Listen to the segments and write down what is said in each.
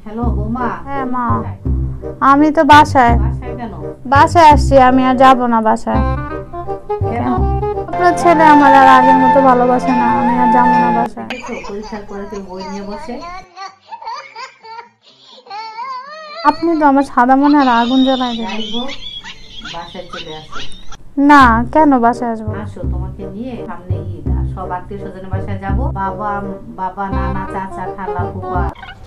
Hello বৌমা। হ্যাঁ মা, আমি তো বাসায়। বাসায় আসছি, আমি আর যাব না বাসায়। কেন? আপনার ছেলে আমার আর আগের মতো ভালোবাসে না, আমি আর যাব না বাসায়। পরীক্ষার পরে কেউ বই নিয়ে বসে। আপনি তো আমার সাদা মনে আর আগুন জ্বালাই দেবেন। বাসায় চলে আসো। না, কেন বাসায় আসবো? আসো, তোমাকে নিয়ে সামনে ঈদ, সব আত্মীয় স্বজনের বাসায় যাব। বাবা বাবা নানা চাচা খালা ফুপা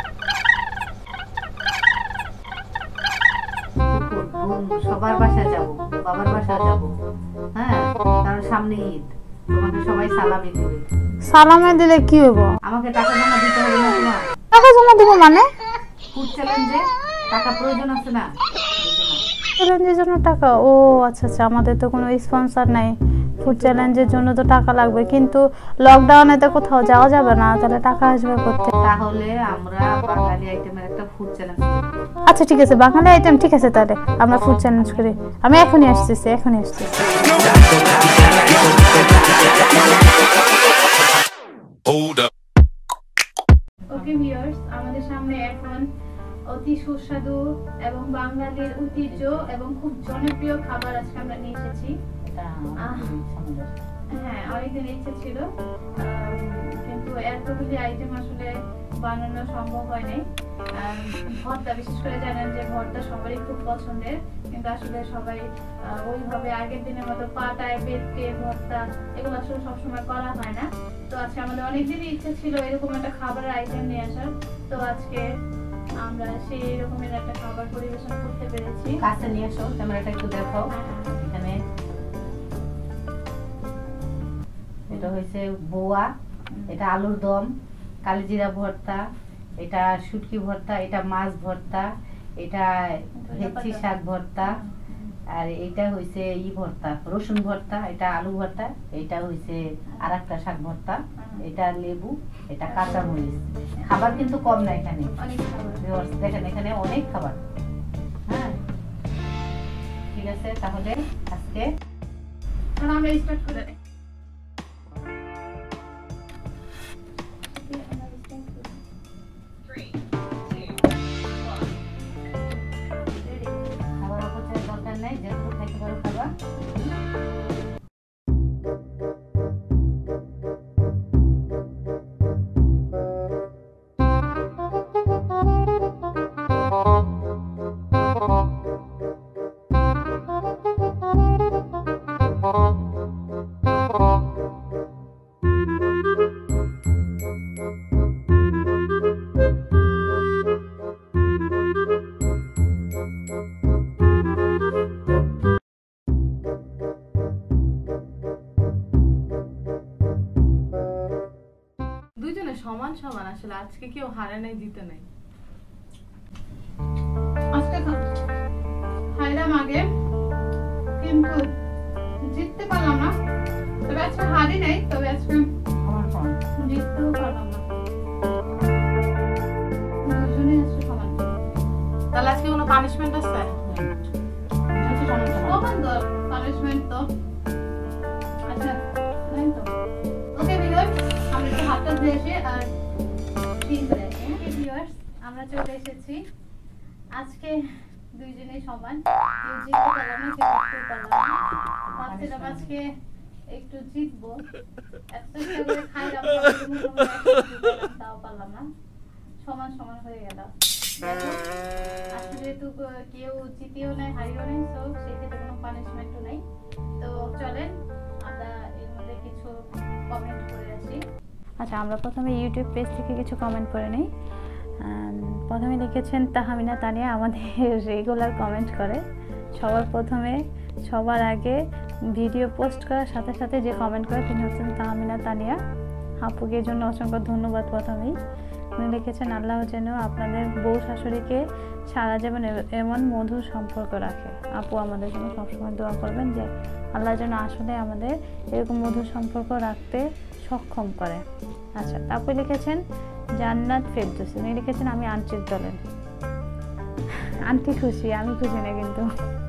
সবার বাসায় যাব, বাবার বাসায় যাব। হ্যাঁ, কারণ সামনে ঈদ, তোমাকে সবাই সালামি দেবে। সালামে দিলে কি হইব? আমাকে টাকা জমা দিতে হবে না তোমার? টাকা জমা দিব মানে? ফুড চ্যালেঞ্জে টাকা প্রয়োজন আছে না? চ্যালেঞ্জের জন্য টাকা? ও আচ্ছা আচ্ছা, আমাদের তো কোনো স্পন্সর নাই। ফুড চ্যালেঞ্জের জন্য তো টাকা লাগবে, কিন্তু লকডাউনে তো কোথাও যাওয়া যাবে না, তাহলে টাকা আসবে করতে। তাহলে আমরা বাঙালি আইটেমের একটা ফুড চ্যালেঞ্জ করি। আচ্ছা ঠিক আছে, বাঙালি আইটেম ঠিক আছে, তাহলে আমরা ফুড চ্যালেঞ্জ করি। আমি এখনই আসতেছি, এখনই আসতেছি। ওকে ভিউয়ার্স, আমাদের সামনে এখন অতি সুস্বাদু এবং বাঙালির ঐতিহ্য এবং খুব জনপ্রিয় খাবার আজকে আমরা নিয়ে এসেছি। হ্যাঁ, অনেকদিন ইচ্ছে ছিল, কিন্তু এতগুলি আইটেম আসলে বানানো সম্ভব হয়নি। ভর্তা, বিশেষ করে জানেন যে ভর্তা সবারই খুব পছন্দের, কিন্তু আসলে সবাই ওইভাবে আগের দিনের মতো পাটায় বেটে ভর্তা এগুলো আসলে সবসময় করা হয় না। তো আজকে আমাদের অনেকদিনই ইচ্ছে ছিল এরকম একটা খাবারের আইটেম নিয়ে আসার। তো আজকে আমরা সেই রকমের একটা খাবার পরিবেশন করতে পেরেছি। কাছে নিয়ে আসো, ক্যামেরাটা একটু দেখাও। এখানে এটা হয়েছে বোয়া, এটা আলুর দম, কালিজিরা ভর্তা, এটা শুটকি ভর্তা, এটা মাছ ভর্তা, এটা হেঁচি শাক ভর্তা, আর এটা হয়েছে ভর্তা রসুন ভর্তা, এটা আলু ভর্তা, এটা হয়েছে আর একটা শাক ভর্তা, এটা লেবু, এটা কাঁচা মরিচ। খাবার কিন্তু কম না এখানে, দেখেন এখানে অনেক খাবার। হ্যাঁ ঠিক আছে, তাহলে আজকে আমরা স্টার্ট করে দিই। খাবার অপচয়ের দরকার নেই, যেটুকু খাইতে পারো খাবা। দুইজনে সমান সমান, আসলে আজকে কেউ হারে নাই জিতে নাই। আজকে হাইরাম আগে, কিন্তু জিততে পারলাম না। তবে আজকে হারি নাই, তবে আজকে জিততেও পারলাম না। দুজনেই আজকে সমান। তাহলে আজকে কোনো পানিশমেন্ট আছে? সমান তো পানিশমেন্ট তো আচ্ছা নাই তো। ওকে ভিউয়ার্স, আমরা একটু হাতটা ধুয়ে এসে আর ঠিক করে আসি। ওকে ভিউয়ার্স, আমরা চলে এসেছি। আজকে দুইজনেই সমান, কেউ জিততে পারলাম না, কেউ জিততে পারলাম না। ভাবছিলাম আজকে একটু জিতবো, এত চেষ্টা করে খাইলাম, তাও পারলাম না। সমান সমান হয়ে গেল। আজকে যেহেতু কেউ জিতেও নাই হারিয়েও নাই, তো সেক্ষেত্রে কোনো পানিশমেন্টও নাই। তো চলেন আমরা এর মধ্যে কিছু কমেন্ট করে আসি। আচ্ছা, আমরা প্রথমে ইউটিউব পেজ থেকে কিছু কমেন্ট করে নিই। প্রথমে লিখেছেন তাহমিনা তানিয়া, আমাদের রেগুলার কমেন্ট করে। সবার আগে ভিডিও পোস্ট করার সাথে সাথে যে কমেন্ট করে তিনি হচ্ছেন তাহমিনা তানিয়া। আপুকে এর জন্য অসংখ্য ধন্যবাদ। প্রথমেই উনি লিখেছেন, আল্লাহ যেন আপনাদের বউ শাশুড়িকে সারা জীবন এমন মধুর সম্পর্ক রাখে। আপু আমাদের জন্য সবসময় দোয়া করবেন যে আল্লাহ যেন আসলে আমাদের এরকম মধুর সম্পর্ক রাখতে সক্ষম করে। আচ্ছা, তারপর লিখেছেন জান্নাত ফেরদৌসী, উনি লিখেছেন আমি আন্টির দলের। আন্টি খুশি, আমি খুশি না কিন্তু।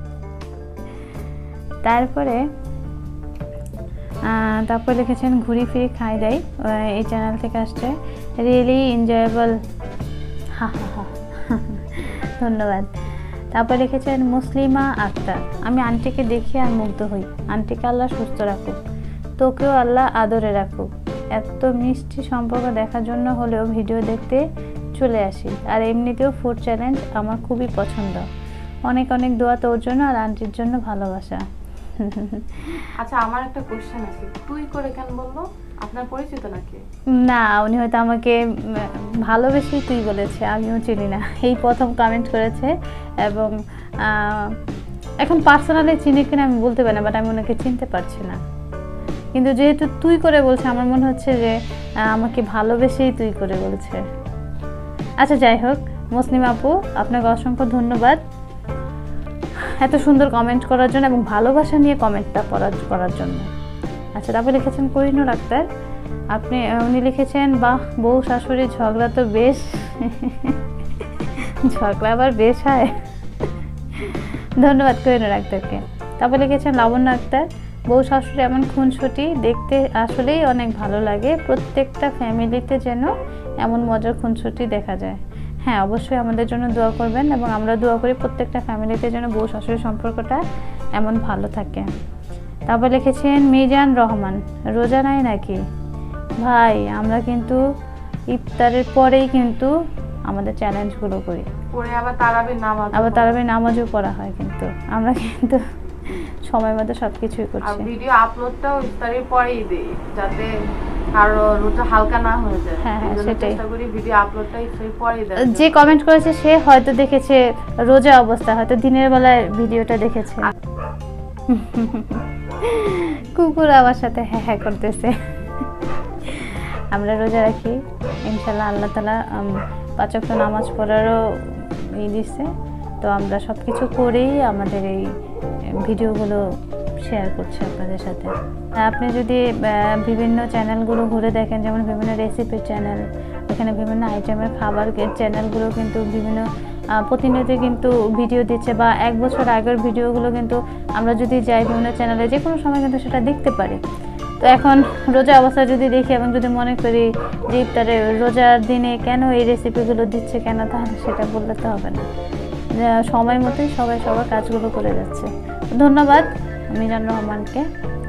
তারপরে লিখেছেন ঘুরি ফিরি খাই দেয়, এই চ্যানেল থেকে আসছে। রিয়েলি এনজয়েবল, হা হা হা। ধন্যবাদ। তারপর লিখেছেন মুসলিমা আক্তার, আমি আন্টিকে দেখে আর মুগ্ধ হই। আন্টিকে আল্লাহ সুস্থ রাখুক, তোকেও আল্লাহ আদরে রাখুক। এত মিষ্টি সম্পর্ক দেখার জন্য হলেও ভিডিও দেখতে চলে আসি। আর এমনিতেও ফুড চ্যালেঞ্জ আমার খুবই পছন্দ। অনেক অনেক দোয়া তোর জন্য আর আন্টির জন্য ভালোবাসা। আচ্ছা, আমার একটা কোশ্চেন আছে, তুই করে কেন বললো? আপনার পরিচিত নাকি? না, উনি হয়তো আমাকে ভালোবেসেই তুই বলেছে, আমিও চিনি না, এই প্রথম কমেন্ট করেছে। এবং এখন পার্সোনালি চিনি কিনা আমি বলতে পারি না, বাট আমি ওনাকে চিনতে পারছি না। কিন্তু যেহেতু তুই করে বলছে, আমার মনে হচ্ছে যে আমাকে ভালোবেসেই তুই করে বলছে। আচ্ছা, যাই হোক, মুসলিম আপু আপনাকে অসংখ্য ধন্যবাদ এত সুন্দর কমেন্ট করার জন্য এবং ভালোবাসা নিয়ে কমেন্টটা করার জন্য। আচ্ছা, তারপর লিখেছেন করিনুর আক্তার, উনি লিখেছেন, বাহ বউ শাশুড়ি ঝগড়া তো বেশ, ঝগড়া আবার বেশ হয়। ধন্যবাদ করিনুর আক্তারকে। তারপর লিখেছেন লাবণ্য আক্তার, বউ শাশুড়ি এমন খুনসুটি দেখতে আসলেই অনেক ভালো লাগে। প্রত্যেকটা ফ্যামিলিতে যেন এমন মজার খুনসুটি দেখা যায়। হ্যাঁ, অবশ্যই আমাদের জন্য দোয়া করবেন এবং আমরা দোয়া করি প্রত্যেকটা ফ্যামিলিতে যেন বউ শাশুড়ির সম্পর্কটা এমন ভালো থাকে। তারপর লিখেছেন মিজান রহমান, রোজা নাই নাকি ভাই? আমরা কিন্তু ইফতারের পরেই কিন্তু আমাদের চ্যালেঞ্জগুলো করি, পরে আবার তারাবির নামাজও পড়া হয়, কিন্তু আমরা কিন্তু সময় মতো সবকিছুই আর করছি। ভিডিও আপলোডটাও ইফতারের পরেই দেই, যাতে কারো রোজা হালকা না হয়ে যায়। হ্যাঁ, সেটাই। চেষ্টা করি ভিডিও আপলোডটা ইফতারের পরেই দেই। যে কমেন্ট করেছে সে হয়তো দেখেছে রোজা অবস্থা, হয়তো দিনের বেলায় ভিডিওটা দেখেছে। কুকুর আমার সাথে হ্যাঁ হ্যাঁ করতেছে। আমরা রোজা রাখি ইনশাল্লাহ, আল্লাহ তাআলা 5 ওয়াক্ত নামাজ পড়ারও দিচ্ছে। তো আমরা সব কিছু করেই আমাদের এই ভিডিওগুলো শেয়ার করছি আপনাদের সাথে। আপনি যদি বিভিন্ন চ্যানেলগুলো ঘুরে দেখেন, যেমন বিভিন্ন রেসিপির চ্যানেল, এখানে বিভিন্ন আইটেমের খাবারের চ্যানেলগুলো কিন্তু বিভিন্ন প্রতিনিয়ত কিন্তু ভিডিও দিচ্ছে, বা 1 বছর আগের ভিডিওগুলো কিন্তু আমরা যদি যাই বিভিন্ন চ্যানেলে যে কোনো সময় কিন্তু সেটা দেখতে পারি। তো এখন রোজা অবস্থা যদি দেখি এবং যদি মনে করি যে ইফতারে রোজার দিনে কেন এই রেসিপিগুলো দিচ্ছে কেন, তাহলে সেটা বললে তো হবে না। সময় মতোই সবাই সবার কাজগুলো করে যাচ্ছে। ধন্যবাদ মিজান রহমানকে।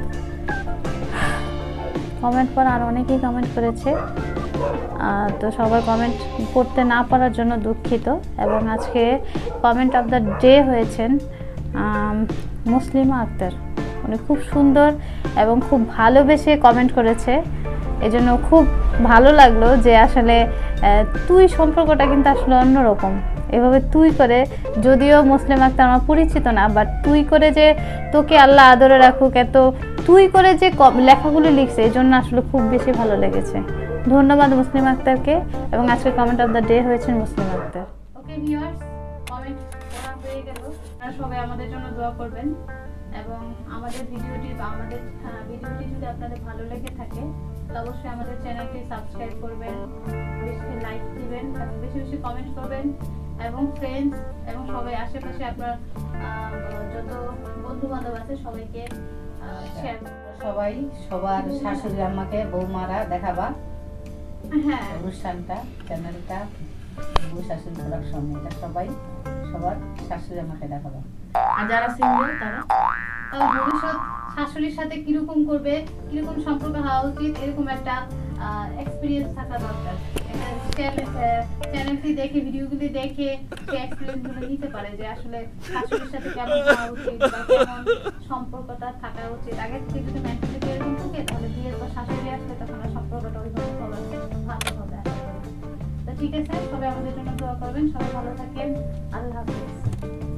কমেন্ট পর আর অনেকেই কমেন্ট করেছে, তো সবার কমেন্ট পড়তে না পারার জন্য দুঃখিত। এবং আজকে কমেন্ট অফ দ্য ডে হয়েছেন মুসলিমা আক্তার। উনি খুব সুন্দর এবং খুব ভালোবেসে কমেন্ট করেছে, এজন্য খুব ভালো লাগলো যে আসলে তুই সম্পর্কটা কিন্তু আসলে অন্যরকম। এভাবে তুই করে, যদিও মুসলিম আক্তার আমার পরিচিত না, বাট তুই করে যে তোকে আল্লাহ আদরে রাখুক, এত তুই করে যে লেখাগুলো লিখছে, এই জন্য আসলে খুব বেশি ভালো লেগেছে। ধন্যবাদ মুসলিম আক্তারকে। এবং আজকে কমেন্ট অফ দ্য ডে হয়েছেন Muslim Akhtar. Okay viewers, comment পড়া হয়ে গেল। আপনারা সবাই আমাদের জন্য দোয়া করবেন এবং আমাদের ভিডিওটি যদি আপনাদের ভালো লেগে থাকে তো অবশ্যই আমাদের চ্যানেলটি সাবস্ক্রাইব করবেন, বেশি লাইক দিবেন এবং বেশি বেশি কমেন্ট করবেন এবং ফ্রেন্ডস এবং সবাই আশেপাশে আপনার যত বন্ধু বান্ধব আছে সবাইকে শেয়ার। সবাই সবার শাশুড়ি আম্মাকে বৌমারা দেখাবা। হ্যাঁ, অনুষ্ঠানটা চ্যানেলটা বউ শাশুড়ি প্রোডাকশন, এটা সবাই সবার শাশুড়ি আম্মাকে দেখাবা। আর যারা সিঙ্গেল তারা ভবিষ্যৎ শাশুড়ির সাথে কিরকম করবে, কিরকম সম্পর্ক হওয়া উচিত, এরকম একটা এক্সপিরিয়েন্স থাকা দরকার। চ্যানেলটি দেখে, ভিডিওগুলি দেখে সে এক্সপিরিয়েন্সগুলো নিতে পারে যে আসলে শাশুড়ির সাথে কেমন হওয়া উচিত বা কেমন সম্পর্কটা থাকা উচিত। আগে থেকে যদি মেন্টালিটি এরকম থাকে তাহলে বিয়ের পর শাশুড়ি আসলে তখন সম্পর্কটা ওইভাবে ভালো হবে। তো ঠিক আছে, সবাই আমাদের জন্য দোয়া করবেন। সবাই ভালো থাকেন। আল্লাহ হাফেজ।